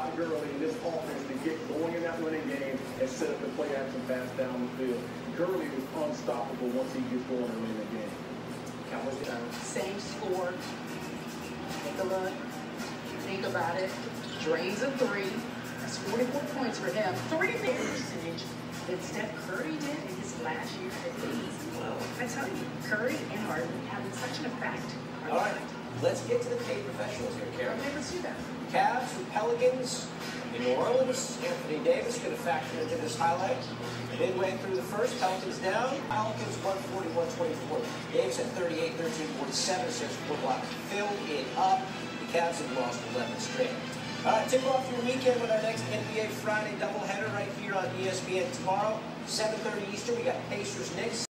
Todd Gurley and this offense to get going in that winning game and set up the play action pass down the field. Gurley was unstoppable once he gets going early in the game. Cowboys get down. Same score. Take a look. Think about it. Drains a 3. That's 44 points for him. 30 percentage that Steph Curry did in his last year at the East. Well, I tell you, Curry and Harden having such an effect. All right, let's get to the paid professionals here, Karen. Okay, let's do that. Cavs and Pelicans in New Orleans. Anthony Davis going to factor into this highlight. Midway through the first, Pelicans down. Pelicans 141-24. Davis at 38-13-47, says score block filled it up. The Cavs have lost 11 straight. All right, tip off your weekend with our next NBA Friday doubleheader right here on ESPN tomorrow, 7:30 Eastern. We got Pacers Knicks.